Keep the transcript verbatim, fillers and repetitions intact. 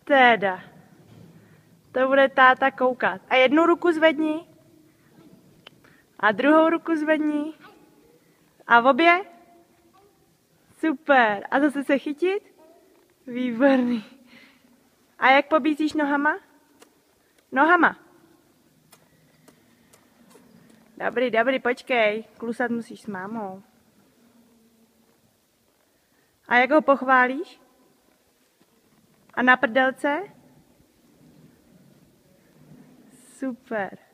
Teda. To bude táta koukat. A jednu ruku zvedni. A druhou ruku zvedni. A v obě? Super. A zase se chytit? Výborný. A jak pobízíš nohama? Nohama. Dobrý, dobrý, počkej. Klusat musíš s mámou. A jak ho pochválíš? A na prdelce? Super.